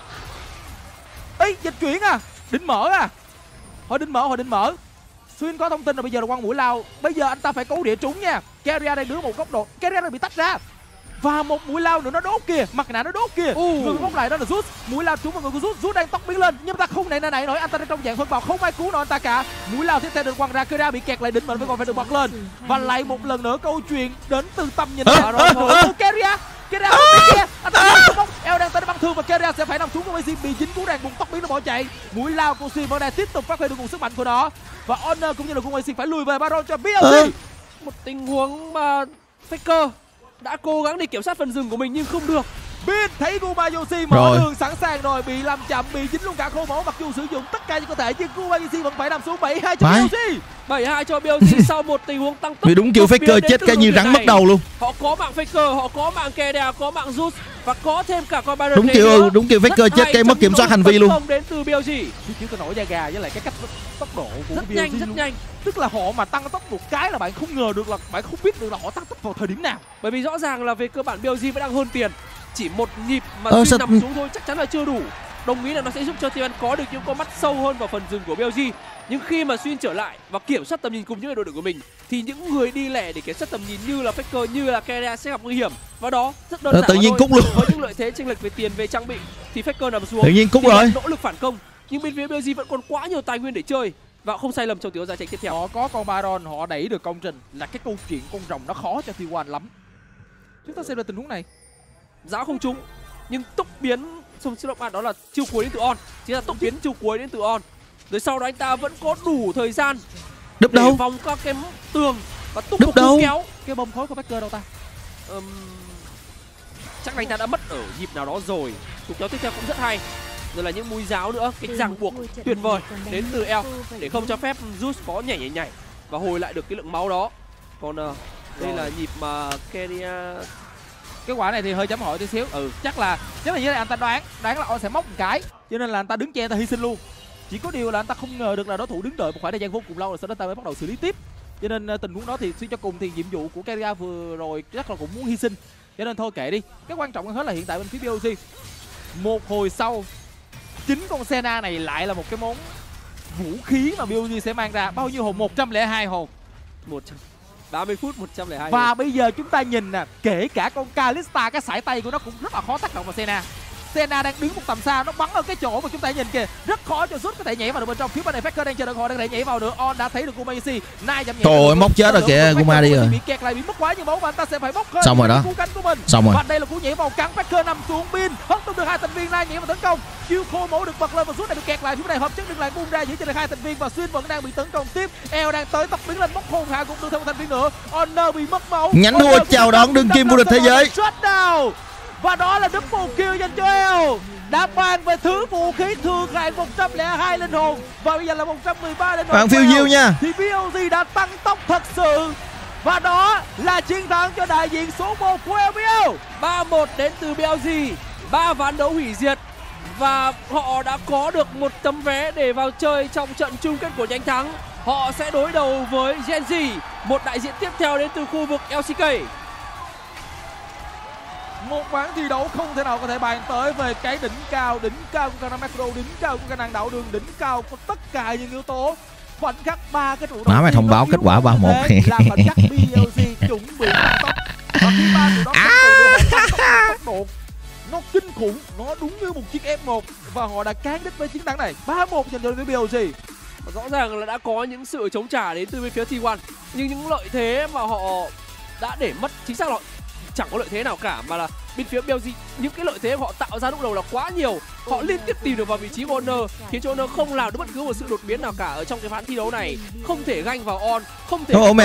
Ấy, dịch chuyển à, định mở à, họ định mở, họ định mở. Xuyên có thông tin là bây giờ là quăng mũi lao, bây giờ anh ta phải cố địa trúng nha. Keria đang đứng một góc độ, Keria đang bị tách ra. Và một mũi lao nữa nó đốt kìa, mặt nạ nó đốt kìa. Uh. Người bóng lại đó là Zeus, mũi lao trúng vào người của Zeus. Zeus đang tóc biến lên nhưng ta không này này này nổi, anh ta đang trong dạng phân bào, không ai cứu nổi anh ta cả. Mũi lao tiếp theo được quăng ra, Keria bị kẹt lại đỉnh mệnh phải còn phải được bật lên. Và lại một lần nữa câu chuyện đến từ tầm nhìn uh. rồi của Keria. Keria không biết kìa, anh ta đang bóng, eo đang tới bắn thương và Keria sẽ phải nằm xuống của Messi bị dính cú ràng bụng tóc biến nó bỏ chạy. Mũi lao của Xuyên vẫn đang tiếp tục phát huy được nguồn sức mạnh của nó. Và Honor cũng như là của Messi phải lùi về Baron cho bê o giê. Uh. Một tình huống mà Faker đã cố gắng để kiểm soát phần rừng của mình nhưng không được. Bin thấy Gumayusi mở rồi. Đường sẵn sàng rồi, bị làm chậm, bị dính luôn cả khô máu, mặc dù sử dụng tất cả những có thể nhưng Gumayusi vẫn phải nằm xuống. Bảy hai cho bê o giê. bảy hai cho bê o giê sau một tình huống tăng tốc. Vì đúng kiểu Faker chết cái như rắn mất đầu luôn. Họ có mạng Faker, họ có mạng Keria, có mạng Zeus và có thêm cả con Baron. Đúng kiểu đúng kiểu Faker chết cái mất kiểm soát hành vi luôn. Đến từ bê o giê. Chứ cái nổi da gà với lại cái cách tốc độ của rất nhanh, rất luôn. nhanh. Tức là họ mà tăng tốc một cái là bạn không ngờ được, là bạn không biết được là họ tăng tốc vào thời điểm nào. Bởi vì rõ ràng là về cơ bản bê o giê vẫn đang hơn tiền. Chỉ một nhịp mà ờ, Xuyên nằm xuống thôi chắc chắn là chưa đủ. Đồng ý là nó sẽ giúp cho T một có được những con mắt sâu hơn vào phần rừng của bê o giê. Nhưng khi mà Xuyên trở lại và kiểm soát tầm nhìn cùng những đội đội của mình thì những người đi lẻ để kiểm soát tầm nhìn như là Faker, như là Keria sẽ gặp nguy hiểm. Và đó rất đơn ờ, giản tự nhiên cúc luôn. Với những lợi thế chênh lệch về tiền, về trang bị thì Faker nằm xuống. Tự nhiên cúc rồi. Nỗ lực phản công Nhưng bên phía bê lờ giê vẫn còn quá nhiều tài nguyên để chơi và không sai lầm trong tiếng giao tranh tiếp theo. Họ có con Baron, họ đẩy được công trình là cái câu chuyện con rồng nó khó cho T một lắm. Chúng ta xem được tình huống này. Giáo không trúng nhưng tốc biến xong xin lỗi bạn, đó là chiêu cuối đến từ On, chính là tốc biến chiêu cuối đến từ On. Rồi sau đó anh ta vẫn có đủ thời gian Đúp để đâu? vòng các cái tường và tốc Đúp đâu? kéo. Cái bom khói của Faker đâu ta? Um, chắc là anh ta đã mất ở nhịp nào đó rồi. Cuộc kéo tiếp theo cũng rất hay. Rồi là những mũi giáo nữa, cái ràng buộc tuyệt vời đến từ El để không cho phép Zeus có nhảy nhảy nhảy và hồi lại được cái lượng máu đó. Còn uh, đây là nhịp mà Keria. Cái quả này thì hơi chấm hỏi tí xíu. Ừ, chắc là chắc là như này anh ta đoán, đoán là On sẽ móc một cái, cho nên là anh ta đứng che, anh ta hy sinh luôn. Chỉ có điều là anh ta không ngờ được là đối thủ đứng đợi một khoảng thời gian vô cùng lâu rồi sau đó ta mới bắt đầu xử lý tiếp. Cho nên tình huống đó thì suy cho cùng thì nhiệm vụ của Keria vừa rồi chắc là cũng muốn hy sinh. Cho nên thôi kệ đi. Cái quan trọng hơn hết là hiện tại bên phía bê lờ giê một hồi sau chính con Senna này lại là một cái món vũ khí mà bê lờ giê sẽ mang ra. Bao nhiêu hồn? một trăm lẻ hai hồn. một trăm ba mươi phút một trăm lẻ hai. Và bây giờ chúng ta nhìn nè, kể cả con Kalista, cái sải tay của nó cũng rất là khó tác động vào Senna. Senna đang đứng một tầm xa, nó bắn ở cái chỗ mà chúng ta nhìn kìa, rất khó cho Zeus có thể nhảy vào được bên trong. Phía bên này Faker đang chờ đợi họ đang thể nhảy vào nữa. On đã thấy được Gumayusi, Nai chậm nhảy. Trời ơi, móc chết rồi kìa, Guma đi rồi. Bị kẹt lại, bị mất quá nhiều máu và anh ta sẽ phải bóc xong rồi đó. cú cánh của mình. Xong rồi. Và đây là cú nhảy vào cắn Faker nằm xuống pin, hất tung được hai thành viên. Nai nhảy vào tấn công, chiêu khô máu được bật lên và Zeus này bị kẹt lại. Phía bên này hợp chất được lại bung ra giữ cho được hai thành viên và Xuyên vẫn đang bị tấn công tiếp. El đang tới tốc biến lên bóc hồn hạ cũng được thêm một thành viên nữa. Honor bị mất máu. Nhánh thua chào đón đương kim vô địch thế giới. Shutdown. Và đó là double kill dành cho El, đã mang về thứ vũ khí thường hạn một trăm lẻ hai linh hồn và bây giờ là một trăm mười ba linh hồn. Bạn phiêu diêu nha. Thì bê lờ giê đã tăng tốc thật sự và đó là chiến thắng cho đại diện số một của lờ pê lờ. ba một đến từ bê lờ giê, ba ván đấu hủy diệt và họ đã có được một tấm vé để vào chơi trong trận chung kết của nhánh thắng. Họ sẽ đối đầu với Gen Z, một đại diện tiếp theo đến từ khu vực lờ xê ca. Một ván thi đấu không thể nào có thể bàn tới về cái đỉnh cao, đỉnh cao của khả năng macro, đỉnh cao của khả năng đạo đường, đỉnh cao của tất cả những yếu tố. Khoảnh khắc ba cái trụ đầu Má mày thông báo kết quả ba một là khoảnh khắc bê lờ giê chuẩn bị tăng tốc. Và khi ba trụ đó tăng tốc độ nó kinh khủng, nó đúng như một chiếc ép một và họ đã cán đích với chiến thắng này ba một dành cho bê lờ giê. Rõ ràng là đã có những sự chống trả đến từ bên phía T một, nhưng những lợi thế mà họ đã để mất chính xác là chẳng có lợi thế nào cả, mà là bên phía bê lờ giê những cái lợi thế họ tạo ra lúc đầu là quá nhiều. Họ liên tiếp tìm được vào vị trí của Honor, khiến cho Honor không làm được bất cứ một sự đột biến nào cả ở trong cái ván thi đấu này, không thể ganh vào On, không thể. Thôi,